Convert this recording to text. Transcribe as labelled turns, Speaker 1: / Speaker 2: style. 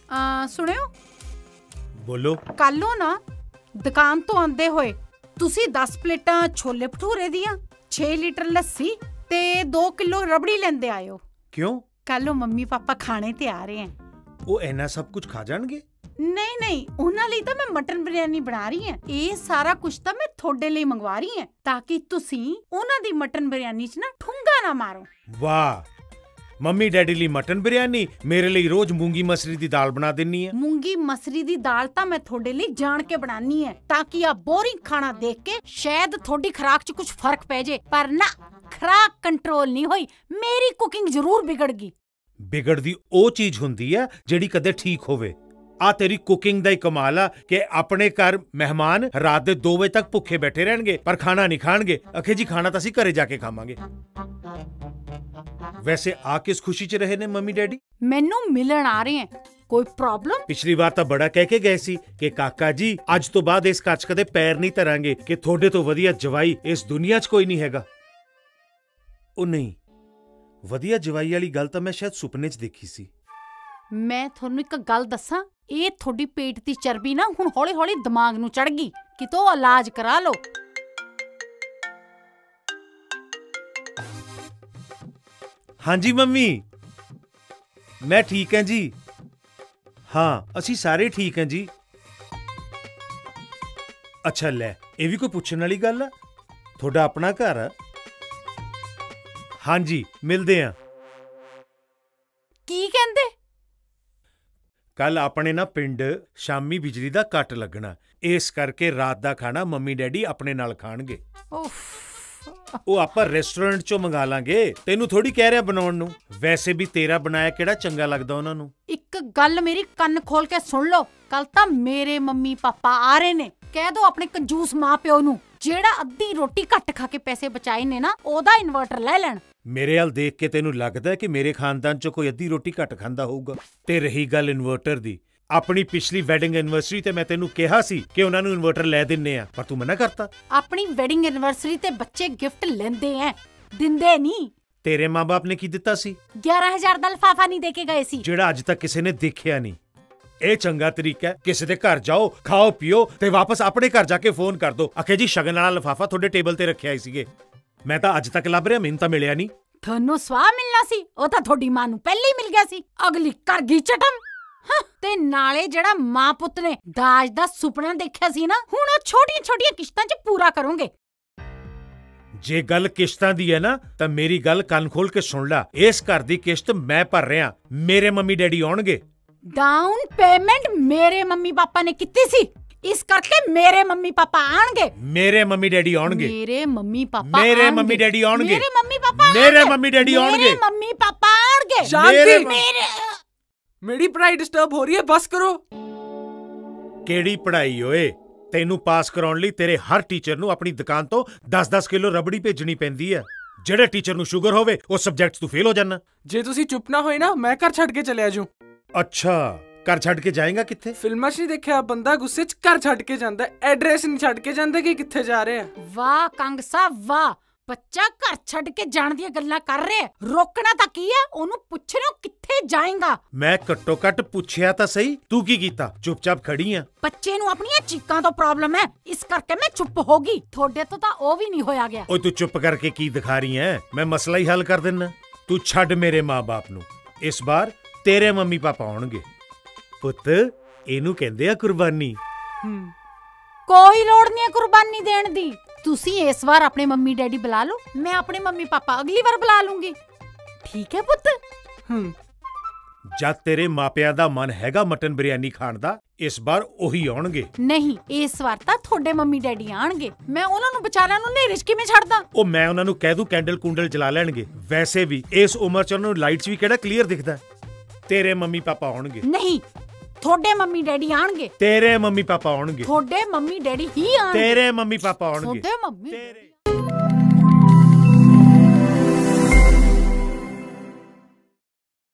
Speaker 1: ਸੁਣਿਓ,
Speaker 2: ਬੋਲੋ।
Speaker 1: ਕੱਲੋਂ ਨਾ ਦੁਕਾਨ ਤੋਂ ਆਂਦੇ ਹੋਏ ਤੁਸੀਂ 10 ਪਲੇਟਾਂ ਛੋਲੇ ਭਟੂਰੇ ਦੀਆਂ, 6 ਲੀਟਰ ਲੱਸੀ ਤੇ 2 ਕਿਲੋ ਰਬੜੀ ਲੈਂਦੇ ਆਇਓ।
Speaker 2: ਕਿਉਂ?
Speaker 1: ਕੱਲੋਂ ਮੰਮੀ ਪਾਪਾ ਖਾਣੇ ਤੇ ਆ ਰਹੇ हैं।
Speaker 2: ਉਹ ਇੰਨਾ ਸਭ ਕੁਝ ਖਾ ਜਾਣਗੇ?
Speaker 1: ਨਹੀਂ ਨਹੀਂ, ਉਹਨਾਂ ਲਈ ਤਾਂ ਮੈਂ ਮਟਨ ਬਿਰਿਆਨੀ ਬਣਾ ਰਹੀ ਹਾਂ। ਇਹ ਸਾਰਾ ਕੁਝ ਤਾਂ ਮੈਂ ਤੁਹਾਡੇ ਲਈ ਮੰਗਵਾ ਰਹੀ ਹਾਂ ਤਾਂ ਕਿ ਤੁਸੀਂ ਉਹਨਾਂ ਦੀ ਮਟਨ ਬਿਰਿਆਨੀ 'ਚ ਨਾ ਠੁੰਗਾ ਨਾ ਮਾਰੋ।
Speaker 2: ਵਾਹ, ਮੰਮੀ ਡੈਡੀ ਲਈ ਮਟਨ ਬਿਰਿਆਨੀ, ਮੇਰੇ ਲਈ ਰੋਜ਼ ਮੂੰਗੀ ਮਸਰੀ ਦੀ ਦਾਲ ਬਣਾ ਦਿੰਨੀ ਹੈ।
Speaker 1: ਮੂੰਗੀ ਮਸਰੀ ਦੀ ਦਾਲ ਤਾਂ ਮੈਂ ਤੁਹਾਡੇ ਲਈ ਜਾਣ ਕੇ ਬਣਾਨੀ ਹੈ ਤਾਂ ਕਿ ਆ ਬੋਰਿੰਗ ਖਾਣਾ ਦੇਖ ਕੇ ਸ਼ਾਇਦ ਤੁਹਾਡੀ ਖੁਰਾਕ 'ਚ ਕੁਝ ਫਰਕ ਪੈ ਜੇ, ਪਰ ਨਾ, ਖੁਰਾਕ ਕੰਟਰੋਲ ਨਹੀਂ ਹੋਈ, ਮੇਰੀ ਕੁਕਿੰਗ ਜ਼ਰੂਰ ਵਿਗੜ ਗਈ।
Speaker 2: ਵਿਗੜਦੀ ਉਹ ਚੀਜ਼ ਹੁੰਦੀ ਹੈ ਜਿਹੜੀ ਕਦੇ ਠੀਕ ਹੋਵੇ। ਆ ਤੇਰੀ ਕੁਕਿੰਗ ਦਾ ਹੀ ਕਮਾਲ ਆ ਕਿ ਆਪਣੇ ਘਰ ਮਹਿਮਾਨ ਰਾਤ ਦੇ 2 ਵਜੇ ਤੱਕ ਭੁੱਖੇ ਬੈਠੇ ਰਹਿਣਗੇ ਪਰ ਖਾਣਾ ਨਹੀਂ ਖਾਣਗੇ। ਅਖੇ ਜੀ, ਖਾਣਾ ਤਾਂ ਅਸੀਂ ਘਰੇ ਜਾ ਕੇ ਖਾਵਾਂਗੇ। ਵੈਸੇ ਆ ਕਿਸ ਖੁਸ਼ੀ 'ਚ ਰਹੇ ਨੇ ਮੰਮੀ ਡੈਡੀ?
Speaker 1: ਮੈਨੂੰ ਮਿਲਣ ਆ ਰਹੇ हैं। ਕੋਈ ਪ੍ਰੋਬਲਮ?
Speaker 2: ਪਿਛਲੀ ਵਾਰ ਤਾਂ ਬੜਾ ਕਹਿ ਕੇ ਗਏ ਸੀ ਕਿ ਕਾਕਾ ਜੀ ਅੱਜ ਤੋਂ ਬਾਅਦ ਇਸ ਘਰ 'ਚ ਕਦੇ ਪੈਰ ਨਹੀਂ ਧਰਾਂਗੇ, ਕਿ ਤੁਹਾਡੇ ਤੋਂ ਵਧੀਆ ਜਵਾਈ ਇਸ ਦੁਨੀਆ 'ਚ ਕੋਈ ਨਹੀਂ ਹੈਗਾ। ਉਹ ਨਹੀਂ, ਵਧੀਆ ਜਵਾਈ ਵਾਲੀ ਗੱਲ ਤਾਂ ਮੈਂ ਸ਼ਾਇਦ ਸੁਪਨੇ 'ਚ ਦੇਖੀ ਸੀ।
Speaker 1: ਮੈਂ ਤੁਹਾਨੂੰ ਇੱਕ ਗੱਲ ਦੱਸਾਂ, ਇਹ ਤੁਹਾਡੀ ਪੇਟ ਦੀ ਚਰਬੀ ਨਾ ਹੁਣ ਹੌਲੀ ਹੌਲੀ ਦਿਮਾਗ ਨੂੰ ਚੜ ਗਈ, ਕਿਤੋਂ ਇਲਾਜ ਕਰਾ ਲਓ।
Speaker 2: ਹਾਂਜੀ ਮੰਮੀ, ਮੈਂ ਠੀਕ ਹਾਂ ਜੀ। ਹਾਂ, ਅਸੀਂ ਸਾਰੇ ਠੀਕ ਹਾਂ ਜੀ। ਅੱਛਾ ਲੈ, ਇਹ ਵੀ ਕੋਈ ਪੁੱਛਣ ਵਾਲੀ ਗੱਲ ਆ? ਤੁਹਾਡਾ ਆਪਣਾ ਘਰ ਆ? ਹਾਂਜੀ, ਮਿਲਦੇ ਆ।
Speaker 1: ਕੀ ਕਹਿੰਦੇ?
Speaker 2: ਕੱਲ ਆਪਣੇ ਨਾ ਪਿੰਡ ਸ਼ਾਮੀ ਬਿਜਲੀ ਦਾ ਕੱਟ ਲੱਗਣਾ, ਇਸ ਕਰਕੇ ਰਾਤ ਦਾ ਖਾਣਾ ਮੰਮੀ ਡੈਡੀ ਆਪਣੇ ਨਾਲ ਖਾਣਗੇ। ਉਹ ਆਪਾਂ ਰੈਸਟੋਰੈਂਟ 'ਚੋਂ ਮੰਗਾ ਲਾਂਗੇ, ਤੈਨੂੰ ਥੋੜੀ ਕਹਿ ਰਿਹਾ ਬਣਾਉਣ ਨੂੰ। ਵੈਸੇ ਵੀ ਤੇਰਾ ਬਣਾਇਆ ਕਿਹੜਾ ਚੰਗਾ ਲੱਗਦਾ ਉਹਨਾਂ ਨੂੰ।
Speaker 1: ਇੱਕ ਗੱਲ ਮੇਰੀ ਕੰਨ ਖੋਲ ਕੇ ਸੁਣ ਲਓ, ਕੱਲ ਤਾਂ ਮੇਰੇ ਮੰਮੀ ਪਾਪਾ ਆ ਰਹੇ ਨੇ। ਕਹਿ ਦੋ ਆਪਣੇ ਕੰਜੂਸ ਮਾਂ ਪਿਓ ਨੂੰ, ਜਿਹੜਾ ਅੱਧੀ ਰੋਟੀ ਘੱਟ ਖਾ ਕੇ ਪੈਸੇ ਬਚਾਏ ਨੇ ਨਾ, ਉਹਦਾ ਇਨਵਰਟਰ ਲੈ ਲੈਣ।
Speaker 2: ਮੇਰੇ ਵੱਲ ਦੇਖ ਕੇ ਤੈਨੂੰ ਲੱਗਦਾ ਕਿ ਮੇਰੇ ਖਾਨਦਾਨ 'ਚ ਕੋਈ ਅੱਧੀ ਰੋਟੀ ਘੱਟ ਖਾਂਦਾ ਹੋਊਗਾ? ਤੇ ਰਹੀ ਗੱਲ ਇਨਵਰਟਰ ਦੀ, ਆਪਣੀ ਪਿਛਲੀ ਵੈਡਿੰਗ ਐਨਵਰਸਰੀ ਤੇ ਮੈਂ ਤੈਨੂੰ ਕਿਹਾ ਸੀ ਕਿ ਉਹਨਾਂ ਨੂੰ ਇਨਵਰਟਰ ਲੈ ਦਿੰਨੇ ਆ, ਪਰ ਤੂੰ ਮਨਾ ਕਰਤਾ।
Speaker 1: ਆਪਣੀ ਵੈਡਿੰਗ ਐਨਵਰਸਰੀ ਤੇ ਬੱਚੇ ਗਿਫਟ ਲੈਂਦੇ ਐ, ਦਿੰਦੇ ਨਹੀਂ।
Speaker 2: ਤੇਰੇ ਮਾਂ-ਬਾਪ ਨੇ ਕੀ ਦਿੱਤਾ ਸੀ?
Speaker 1: 11,000 ਦਾ ਲਿਫਾਫਾ ਨਹੀਂ ਦੇ ਕੇ ਗਏ ਸੀ,
Speaker 2: ਜਿਹੜਾ ਅੱਜ ਤੱਕ ਕਿਸੇ ਨੇ ਦੇਖਿਆ ਨਹੀਂ। ਇਹ ਚੰਗਾ ਤਰੀਕਾ, ਕਿਸੇ ਦੇ ਘਰ ਜਾਓ, ਖਾਓ ਪੀਓ ਤੇ ਵਾਪਸ ਆਪਣੇ ਘਰ ਜਾ ਕੇ ਫੋਨ ਕਰ ਦੋ, ਆਖੇ ਜੀ ਸ਼ਗਨ ਵਾਲਾ ਲਿਫਾਫਾ ਤੁਹਾਡੇ ਟੇਬਲ ਤੇ ਰੱਖਿਆ ਹੀ ਸੀਗੇ। ਮੈਂ ਤਾਂ ਅੱਜ ਤੱਕ ਲੱਭ ਰਿਹਾ, ਮੈਨੂੰ ਤਾਂ ਮਿਲਿਆ ਨਹੀਂ।
Speaker 1: ਤੁਹਾਨੂੰ ਸਵਾਹ ਮਿਲਣਾ ਸੀ, ਉਹ ਤਾਂ ਤੁਹਾਡੀ ਮਾਂ ਨੂੰ ਪਹਿਲੇ ਹੀ ਮਿਲ ਗਿਆ ਸੀ। ਅਗਲੀ ਕਰ ਗਈ ਚਟਮ। ਤੇ ਨਾਲੇ ਜਿਹੜਾ ਮਾਂ ਪੁੱਤ ਨੇ ਦਾਜ ਦਾ ਸੁਪਨਾ ਦੇਖਿਆ ਸੀ ਨਾ, ਹੁਣ ਉਹ ਛੋਟੀਆਂ ਛੋਟੀਆਂ ਕਿਸ਼ਤਾਂ 'ਚ ਪੂਰਾ ਕਰੋਗੇ।
Speaker 2: ਜੇ ਗੱਲ ਕਿਸ਼ਤਾਂ ਦੀ ਹੈ ਨਾ, ਤਾਂ ਮੇਰੀ ਗੱਲ ਕੰਨ ਖੋਲ ਕੇ ਸੁਣ ਲੈ। ਇਸ ਘਰ ਦੀ ਕਿਸ਼ਤ ਮੈਂ ਭਰ ਰਿਹਾ, ਮੇਰੇ ਮੰਮੀ ਡੈਡੀ ਆਉਣਗੇ।
Speaker 1: ਡਾਊਨ ਪੇਮੈਂਟ ਮੇਰੇ ਮੰਮੀ ਪਾਪਾ ਨੇ ਕੀਤੀ ਸੀ, ਇਸ ਕਰਕੇ ਮੇਰੇ ਮੰਮੀ ਪਾਪਾ ਆਣਗੇ।
Speaker 2: ਮੇਰੇ ਮੰਮੀ ਡੈਡੀ ਆਉਣਗੇ।
Speaker 1: ਮੇਰੇ ਮੰਮੀ ਪਾਪਾ
Speaker 2: ਮੇਰੇ ਮੰਮੀ ਡੈਡੀ ਆਉਣਗੇ।
Speaker 1: ਮੇਰੇ ਮੰਮੀ ਪਾਪਾ
Speaker 2: ਮੇਰੇ ਮੰਮੀ ਡੈਡੀ ਆਉਣਗੇ।
Speaker 1: ਮੇਰੇ ਮੰਮੀ ਪਾਪਾ ਆਣਗੇ।
Speaker 3: ਸ਼ਾਂਤੀ,
Speaker 1: ਮੇਰੇ
Speaker 3: ਮੇਰੀ ਪੜ੍ਹਾਈ ਡਿਸਟਰਬ ਹੋ ਰਹੀ ਹੈ, ਬਸ ਕਰੋ।
Speaker 2: ਕਿਹੜੀ ਪੜ੍ਹਾਈ ਓਏ? ਤੈਨੂੰ ਪਾਸ ਕਰਾਉਣ ਲਈ ਤੇਰੇ ਹਰ ਟੀਚਰ ਨੂੰ ਆਪਣੀ ਦੁਕਾਨ ਤੋਂ 10-10 ਕਿਲੋ ਰਬੜੀ ਭੇਜਣੀ ਪੈਂਦੀ ਹੈ। ਜਿਹੜੇ ਟੀਚਰ ਨੂੰ ਸ਼ੂਗਰ ਹੋਵੇ ਉਸ ਸਬਜੈਕਟ 'ਚ ਤੂੰ ਫੇਲ ਹੋ ਜਾਣਾ।
Speaker 3: ਜੇ ਤੁਸੀਂ ਚੁੱਪ ਨਾ ਹੋਏ ਨਾ, ਮੈਂ ਘਰ ਛੱਡ ਕੇ ਚਲਿਆ ਜਾਊਂ।
Speaker 2: ਅੱਛਾ, ਘਰ ਛੱਡ ਕੇ ਜਾਏਗਾ ਕਿੱਥੇ?
Speaker 3: ਫਿਲਮਾਂ 'ਚ ਨਹੀਂ ਦੇਖਿਆ, ਬੰਦਾ ਗੁੱਸੇ 'ਚ ਘਰ ਛੱਡ ਕੇ ਜਾਂਦਾ, ਐਡਰੈਸ ਨਹੀਂ ਛੱਡ ਕੇ ਜਾਂਦਾ ਕਿ ਕਿੱਥੇ ਜਾ ਰਿਹਾ।
Speaker 1: ਵਾਹ ਕੰਗ ਸਾਹਿਬ ਵਾਹ, ਬੱਚਾ ਘਰ ਛੱਡ ਕੇ ਜਾਣ ਦੀਆਂ ਗੱਲਾਂ ਕਰ ਰਿਹਾ। ਰੋਕਣਾ ਤਾਂ ਕੀ ਹੈ, ਉਹਨੂੰ ਪੁੱਛ ਰਹੇ ਹੋ ਕਿੱਥੇ ਜਾਏਗਾ।
Speaker 2: ਮੈਂ ਘੱਟੋ ਘੱਟ ਪੁੱਛਿਆ ਤਾਂ ਸਹੀ, ਤੂੰ ਕੀ ਕੀਤਾ? ਚੁੱਪਚਾਪ ਖੜੀ ਆ।
Speaker 1: ਬੱਚੇ ਨੂੰ ਆਪਣੀਆਂ ਚੀਕਾਂ ਤੋਂ ਪ੍ਰੋਬਲਮ ਹੈ, ਇਸ ਕਰਕੇ ਮੈਂ ਚੁੱਪ ਹੋ ਗਈ। ਤੁਹਾਡੇ ਤੋਂ ਤਾਂ ਉਹ ਵੀ ਨਹੀਂ ਹੋਇਆ ਗਿਆ।
Speaker 2: ਓਏ ਤੂੰ ਚੁੱਪ ਕਰਕੇ ਕੀ ਦਿਖਾ ਰਹੀ ਹੈ? ਮੈਂ ਮਸਲਾ ਹੀ ਹੱਲ ਕਰ ਦਿੰਨਾ। ਤੂੰ ਛੱਡ ਮੇਰੇ ਮਾਂ-ਬਾਪ ਨੂੰ, ਇਸ ਵਾਰ ਤੇਰੇ ਮੰਮੀ ਪਾਪਾ ਆਉਣਗੇ। ਪੁੱਤ, ਇਹਨੂੰ ਕਹਿੰਦੇ ਆ ਕੁਰਬਾਨੀ।
Speaker 1: ਕੋਈ ਲੋੜ ਨਹੀਂ ਹੈ ਕੁਰਬਾਨੀ ਦੇਣ ਦੀ। ਤੁਸੀਂ ਇਸ ਵਾਰ ਆਪਣੇ ਮੰਮੀ ਡੈਡੀ ਬੁਲਾ ਲਓ, ਮੈਂ ਆਪਣੇ ਮੰਮੀ ਪਾਪਾ ਅਗਲੀ ਵਾਰ ਬੁਲਾ ਲੂੰਗੀ। ਠੀਕ ਹੈ ਪੁੱਤ?
Speaker 2: ਜਦ ਤੇਰੇ ਮਾਪਿਆਂ ਦਾ ਮਨ ਹੈਗਾ ਮਟਨ ਬਿਰਿਆਨੀ ਖਾਣ ਦਾ, ਇਸ ਵਾਰ ਉਹੀ ਆਉਣਗੇ।
Speaker 1: ਨਹੀਂ, ਇਸ ਵਾਰ ਤਾਂ ਤੁਹਾਡੇ ਮੰਮੀ ਡੈਡੀ ਆਣਗੇ। ਮੈਂ ਉਹਨਾਂ ਨੂੰ ਵਿਚਾਰਿਆਂ ਨੂੰ ਨੇਰੇ 'ਚ ਕਿਵੇਂ ਛੱਡਦਾ?
Speaker 2: ਉਹ ਮੈਂ ਉਹਨਾਂ ਨੂੰ ਕਹਿ ਦੂੰ ਕੈਂਡਲ ਕੁੰਡਲ ਜਲਾ ਲੈਣਗੇ। ਵੈਸੇ ਵੀ ਇਸ ਉਮਰ 'ਚ ਉਹਨਾਂ ਨੂੰ ਲਾਈਟਸ ਵੀ ਕਿਹੜਾ ਕਲੀਅਰ ਦਿਖਦਾ। ਤੇਰੇ ਮੰਮੀ ਪਾਪਾ ਆਉਣਗੇ।
Speaker 1: ਨਹੀਂ, ਤੁਹਾਡੇ ਮੰਮੀ ਡੈਡੀ ਆਣਗੇ।
Speaker 2: ਤੇਰੇ ਮੰਮੀ ਪਾਪਾ ਆਉਣਗੇ।
Speaker 1: ਤੁਹਾਡੇ ਮੰਮੀ ਡੈਡੀ ਹੀ ਆਣਗੇ।
Speaker 2: ਤੇਰੇ ਮੰਮੀ ਪਾਪਾ ਆਉਣਗੇ।
Speaker 1: ਤੁਹਾਡੇ ਮੰਮੀ